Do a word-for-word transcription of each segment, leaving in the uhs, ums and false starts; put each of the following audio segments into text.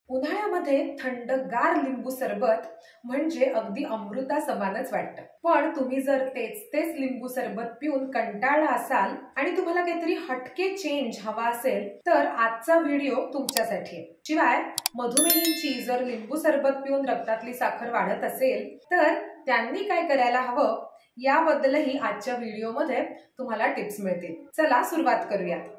उन्हाळ्यामध्ये थंडगार लिंबू सरबत म्हणजे अगदी अमृता समानच वाटतं। पण तुम्ही जर तेच तेच लिंबू सरबत पिऊन कंटाळला असाल आणि तुम्हाला काहीतरी हटके चेंज हवा असेल तर आजचा व्हिडिओ तुमच्यासाठी आहे। शिवाय मधुमेहींची जर लिंबू सरबत पिऊन रक्तातली साखर वाढत असेल तर त्यांनी काय करायला हवं याबद्दलही आजच्या व्हिडिओमध्ये तुम्हाला टिप्स मिळतील। चला सुरुवात करूयात।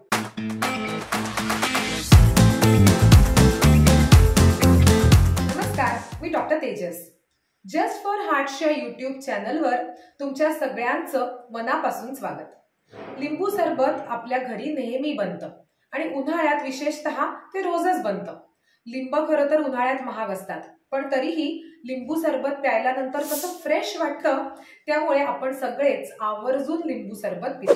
मी डॉक्टर तेजस, जस्ट फॉर हार्टच्या यूट्यूब चॅनलवर तुमच्या सगळ्यांचं मनापासून स्वागत। लिंबू सरबत आपल्या घरी नेहमी बनतं आणि उन्हाळ्यात विशेषतः ते रोजच बनतं। लिंब खरं तर उन्हाळ्यात महाग असतात, पण तरीही लिंबू सरबत प्यायल्यानंतर कसं फ्रेश वाटतं, त्यामुळे आपण सगळेच आवर्जून लिंबू सरबत पितो।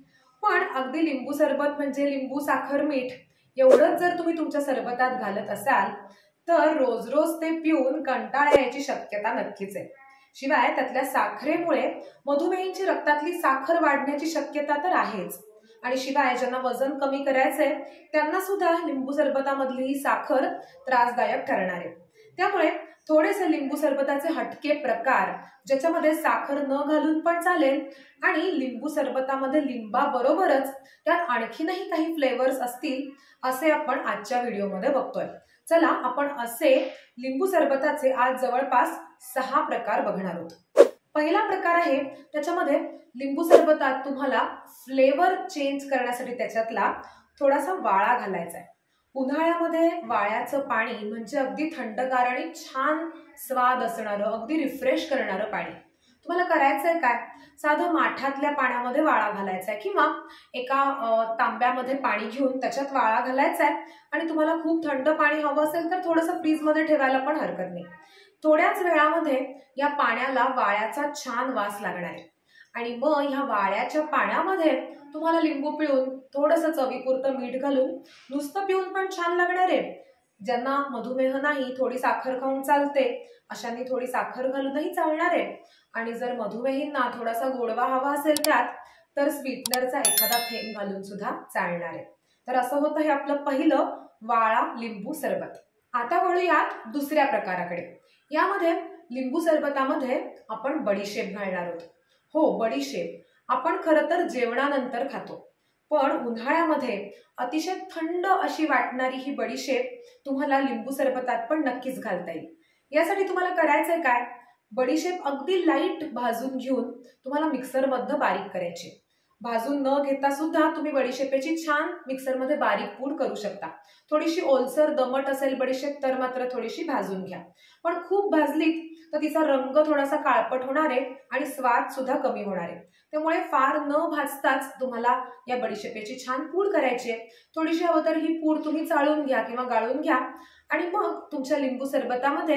पण अगदी लिंबू सरबत म्हणजे लिंबू साखर मीठ एवढंच जर तुम्ही तुमच्या सरबतात घालत असाल तर रोज रोज ते पिऊन कंटाळा यायची शक्यता नक्कीच आहे। शिवाय त्यातल्या साखरेमुळे मधुमेहींची रक्तातली साखर वाढण्याची शक्यता तर आहेच आणि शिवाय ज्यांना वजन कमी करायचंय त्यांना सुद्धा लिंबू सरबतामधली ही साखर त्रासदायक ठरणार आहे। त्यामुळे थोडेसे लिंबू सरबताचे हटके प्रकार ज्याच्यामध्ये साखर न घालून पण चालेल आणि लिंबू सरबतामध्ये लिंबा बरोबरच त्यात आणखीनही काही फ्लेवर्स असतील असे आपण आजच्या व्हिडिओमध्ये बघतोय। चला आपण असे लिंबू सरबताचे आज जवळपास सहा प्रकार बघणार आहोत। पहिला प्रकार आहे त्याच्यामध्ये लिंबू सरबतात तुम्हाला फ्लेवर चेंज करण्यासाठी त्याच्यातला थोडासा वाळा घालायचा आहे। उन्हाळ्यामध्ये वाळ्याचं पाणी म्हणजे अगदी थंडगार आणि छान स्वाद असणारं अगदी रिफ्रेश करणारं पाणी। तुम्हाला करायचंय काय, साधं माठातल्या पाण्यामध्ये वाळा घालायचा आहे किंवा एका तांब्यामध्ये पाणी घेऊन त्याच्यात वाळा घालायचा आहे आणि तुम्हाला खूप थंड पाणी हवं असेल तर थोडंसं फ्रीजमध्ये ठेवायला पण हरकत नाही। थोड्याच वेळामध्ये या पाण्याला वाळ्याचा छान वास लागणार आहे आणि मग ह्या वाळ्याच्या पाण्यामध्ये तुम्हाला लिंबू पिळून थोडंसं चवीपुरतं मीठ घालून नुसतं पिऊन पण छान लागणार आहे। ज्यांना मधुमेह नाही, थोडी साखर खाऊन चालते, अशांनी थोडी साखर घालूनही चालणार आहे आणि जर मधुमेहींना थोडासा गोडवा हवा असेल त्यात तर स्वीटनरचा एखादा थेंब घालून सुद्धा चालणार आहे। तर असं होतं हे आपलं पहिलं वाळा लिंबू सरबत। आता वळूयात दुसऱ्या प्रकाराकडे। यामध्ये लिंबू सरबतामध्ये आपण बडीशेप घालणार आहोत। हो, बडीशेप आपण खरं तर जेवणानंतर खातो, पण उन्हाळ्यामध्ये अतिशय थंड अशी वाटणारी ही बडीशेप तुम्हाला लिंबू सरबतात पण नक्कीच घालता येईल। यासाठी तुम्हाला करायचंय काय, बडीशेप अगदी लाईट भाजून घेऊन तुम्हाला मिक्सरमध्ये बारीक करायची। भाजून न घेता सुद्धा तुम्ही बडीशेपेची छान मिक्सरमध्ये बारीक पूड करू शकता। थोडीशी ओलसर दमट असेल बडीशेप तर मात्र थोडीशी भाजून घ्या, पण खूप भाजलीत तर तिचा रंग थोडासा काळपट होणार आहे आणि स्वाद सुद्धा कमी होणार आहे। त्यामुळे फार न भाजताच तुम्हाला या बडीशेपेची छान पूड करायची आहे। थोडीशी हवं तर ही पूड तुम्ही चाळून घ्या किंवा गाळून घ्या आणि मग तुमच्या लिंबू सरबतामध्ये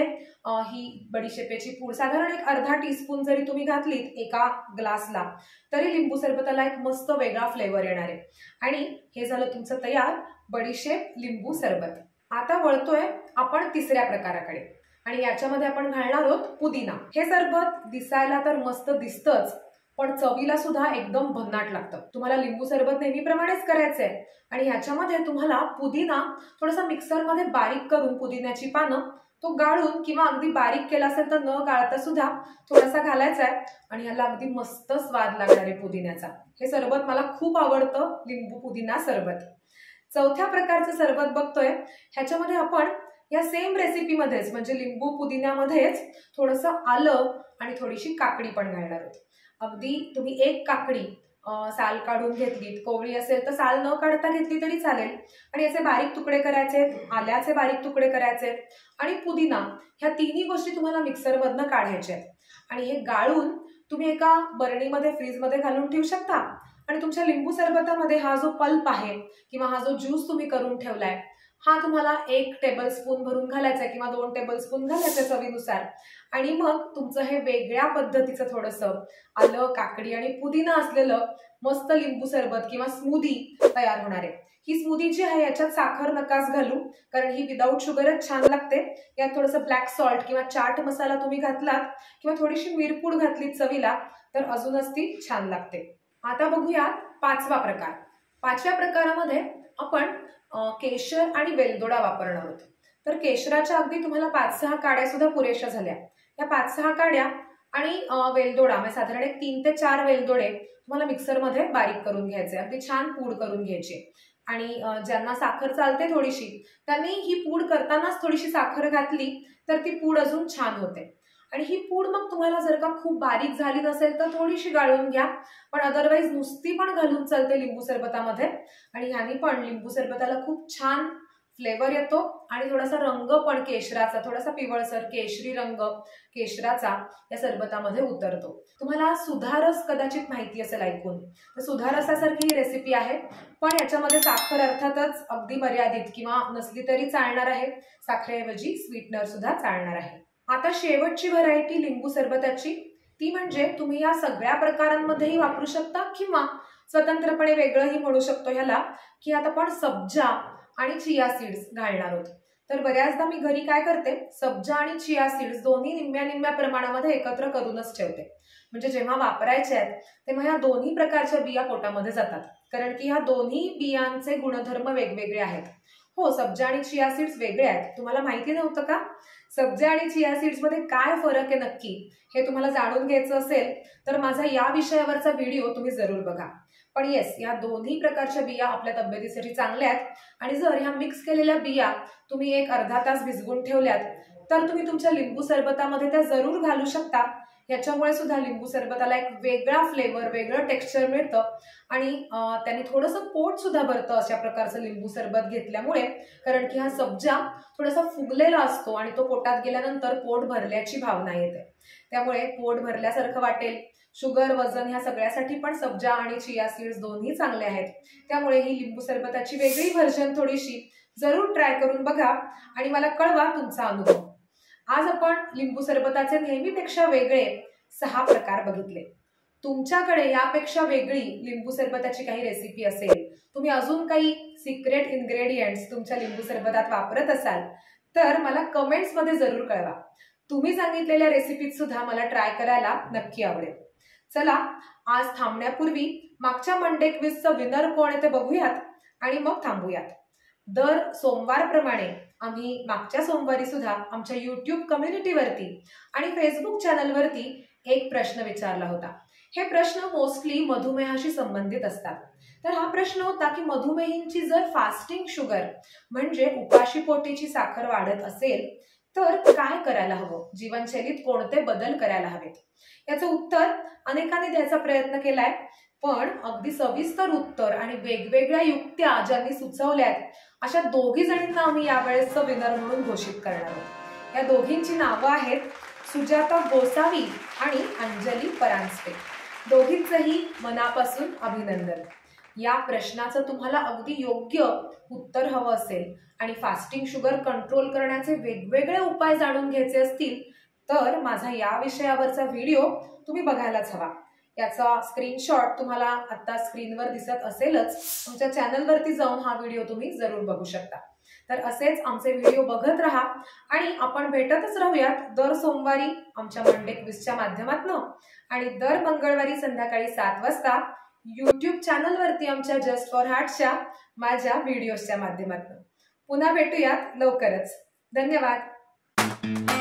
ही बडीशेपेची पूड साधारण एक अर्धा टीस्पून जरी तुम्ही घातलीत एका ग्लासला तरी लिंबू सरबताला एक मस्त वेगळा फ्लेवर येणार आहे आणि हे झालं तुमचं तयार बडीशेप लिंबू सरबत। आता वळतोय आपण तिसऱ्या प्रकाराकडे आणि याच्यामध्ये आपण घालणार आहोत पुदिना। हे सरबत दिसायला तर मस्त दिसतंच, पण चवीला सुद्धा एकदम भन्नाट लागतं। तुम्हाला लिंबू सरबत नेहमीप्रमाणेच करायचंय आणि ह्याच्यामध्ये तुम्हाला पुदिना थोडासा मिक्सरमध्ये बारीक करून पुदिन्याची पानं तो गाळून किंवा अगदी बारीक केला असेल तर न गाळता सुद्धा थोडासा घालायचा आहे आणि ह्याला अगदी मस्त स्वाद लागणार आहे पुदिन्याचा। हे सरबत मला खूप आवडतं, लिंबू पुदिना सरबत। चौथ्या प्रकारचं सरबत बघतोय, ह्याच्यामध्ये आपण या सेम रेसिपीमध्येच म्हणजे लिंबू पुदिन्यामध्येच थोडंसं आलं आणि थोडीशी काकडी पण घालणार आहोत। अगदी तुम्ही एक काकडी साल काढून घेतलीत, कोवळी असेल तर साल न काढता घेतली तरी चालेल आणि याचे बारीक तुकडे करायचे, आल्याचे बारीक तुकडे करायचे आणि पुदिना ह्या तिन्ही गोष्टी तुम्हाला मिक्सरमधनं काढायच्या आहेत आणि हे गाळून तुम्ही एका बरणीमध्ये फ्रीजमध्ये घालून ठेवू शकता आणि तुमच्या लिंबू सरबतामध्ये हा जो पल्प आहे किंवा हा जो ज्यूस तुम्ही करून ठेवलाय हा तुम्हाला एक टेबलस्पून भरून घालायचा किंवा दोन टेबलस्पून घालायचं चवीनुसार आणि मग तुमचं हे वेगळ्या पद्धतीचं थोडंसं आलं, काकडी आणि पुदिना असलेलं मस्त लिंबू सरबत किंवा स्मूदी तयार होणार आहे। ही स्मूदी जी आहे याच्यात साखर नकाच घालू, कारण ही विदाऊट शुगरच छान लागते। यात थोडंसं ब्लॅक सॉल्ट किंवा चाट मसाला तुम्ही घातलात किंवा थोडीशी मिरपूड घातली चवीला तर अजूनच ती छान लागते। आता बघूया पाचवा प्रकार। पाचव्या प्रकारामध्ये आपण केशर आणि वेलदोडा वापरणार आहोत। तर केशराच्या अगदी तुम्हाला पाच सहा काड्या सुद्धा पुरेशा झाल्या। या पाच सहा काड्या आणि वेलदोडा म्हणजे साधारण एक तीन ते चार वेलदोडे तुम्हाला मिक्सरमध्ये बारीक करून घ्यायचे, अगदी छान पूड करून घ्यायची। आणि ज्यांना साखर चालते थोडीशी त्यांनी ही पूड करतानाच थोडीशी साखर घातली तर ती पूड अजून छान होते। आणि ही पूड मग तुम्हाला जर का खूप बारीक झाली नसेल तर थोडीशी गाळून घ्या, पण अदरवाईज नुसती पण घालून चालते लिंबू सरबतामध्ये। आणि ह्यानी पण लिंबू सरबताला खूप छान फ्लेवर येतो आणि थोडासा रंग पण केशराचा, थोडासा पिवळसर केशरी रंग केशराचा या सरबतामध्ये उतरतो। तुम्हाला सुधारस कदाचित माहिती असेल ऐकून, तर सुधारसासारखी ही रेसिपी आहे, पण याच्यामध्ये साखर अर्थातच अगदी मर्यादित किंवा नसली तरी चालणार आहे, साखरेऐवजी स्वीटनर सुद्धा चालणार आहे। आता शेवटची व्हरायटी लिंबू सरबताची, ती म्हणजे तुम्ही या सगळ्या प्रकारांमध्येही वापरू शकता किंवा स्वतंत्रपणे वेगळंही म्हणू शकतो ह्याला, की आता आपण सब्जा आणि चिया सीड्स घालणार आहोत। तर बऱ्याचदा मी घरी काय करते, सब्जा आणि चिया सीड्स दोन्ही निम्म्या निम्म्या प्रमाणामध्ये एकत्र करूनच ठेवते, म्हणजे जेव्हा वापरायचे आहेत तेव्हा या दोन्ही प्रकारच्या बिया पोटामध्ये जातात, कारण की ह्या दोन्ही बियांचे गुणधर्म वेगवेगळे आहेत। हो, सब्जा आणि चिया सीड्स वेगळे आहेत, तुम्हाला माहिती नव्हतं का? सब्जा आणि चिया सीड्स मध्ये काय फरक आहे नक्की हे तुम्हाला जाणून घ्यायचं असेल तर माझा या विषयावरचा व्हिडिओ तुम्ही जरूर बघा। पण येस, या दोन्ही प्रकारच्या बिया आपल्या तब्येतीसाठी चांगल्या आहेत आणि जर ह्या मिक्स केलेल्या बिया तुम्ही एक अर्धा तास भिजवून ठेवल्यात तर तुम्ही तुमच्या लिंबू सरबतामध्ये त्या जरूर घालू शकता। याच्यामुळे सुद्धा लिंबू सरबताला एक वेगळा फ्लेवर, वेगळं टेक्स्चर मिळतं आणि त्यांनी थोडंसं पोट सुद्धा भरतं अशा प्रकारचं लिंबू सरबत घेतल्यामुळे, कारण की हा सब्जा थोडासा फुगलेला असतो आणि तो पोटात गेल्यानंतर पोट भरल्याची भावना येते, त्यामुळे पोट भरल्यासारखं वाटेल। शुगर, वजन ह्या सगळ्यासाठी पण सब्जा आणि चिया सीड्स दोन्ही चांगले आहेत, त्यामुळे ही लिंबू सरबताची वेगळी व्हर्जन थोडीशी जरूर ट्राय करून बघा आणि मला कळवा तुमचा अनुभव। आज आपण लिंबू सरबताचे नेहमीपेक्षा वेगळे सहा प्रकार बघितले। तुमच्याकडे यापेक्षा वेगळी लिंबू सरबताची काही रेसिपी असेल, तुम्ही अजून काही सिक्रेट इन्ग्रेडियंट्स तुमच्या लिंबू सरबतात वापरत असाल तर मला कमेंट्स मध्ये जरूर कळवा। तुम्ही सांगितलेल्या रेसिपीत सुद्धा मला ट्राय करायला नक्की आवडेल। चला, आज थांबण्यापूर्वी मागच्या मंडे क्विजचं विनर कोण आहे ते बघूयात आणि मग थांबूयात। दर सोमवारप्रमाणे आम्ही मागच्या सोमवारी सुद्धा आमच्या यूट्यूब कम्युनिटीवरती आणि फेसबुक चॅनलवरती एक प्रश्न विचारला होता। हे प्रश्न मोस्टली मधुमेहाशी संबंधित असतात। तर हा प्रश्न होता की मधुमेहींची जर फास्टिंग शुगर म्हणजे उपाशी पोटीची साखर वाढत असेल तर काय करायला हवं, जीवनशैलीत कोणते बदल करायला हवेत। याचं उत्तर अनेकांनी द्यायचा प्रयत्न केलाय, पण अगदी सविस्तर उत्तर आणि वेगवेगळ्या युक्त्या ज्यांनी सुचवल्यात अशा दोघी जणींना आम्ही यावेळेसचं विनर म्हणून घोषित करणार आहोत। या दोघींची नावं आहेत सुजाता गोसावी आणि अंजली परांजपे। दोघींचंही मनापासून अभिनंदन। या प्रश्नाचं तुम्हाला अगदी योग्य उत्तर हवं असेल आणि फास्टिंग शुगर कंट्रोल करण्याचे वेगवेगळे उपाय जाणून घ्यायचे असतील तर माझा या विषयावरचा व्हिडिओ तुम्ही बघायलाच हवा। याचा स्क्रीनशॉट तुम्हाला आता स्क्रीनवर दिसत असेलच, आमच्या चॅनलवरती जाऊन हा व्हिडिओ तुम्ही जरूर बघू शकता। तर असेच आमचे व्हिडिओ बघत राहा आणि आपण भेटतच राहूयात दर सोमवारी आमच्या मंडे क्विजच्या माध्यमातून आणि दर मंगळवारी संध्याकाळी सात वाजता यूट्यूब चॅनलवरती आमच्या जस्ट फॉर हार्टच्या माझ्या व्हिडिओजच्या माध्यमातून। पुन्हा भेटूयात लवकरच। धन्यवाद।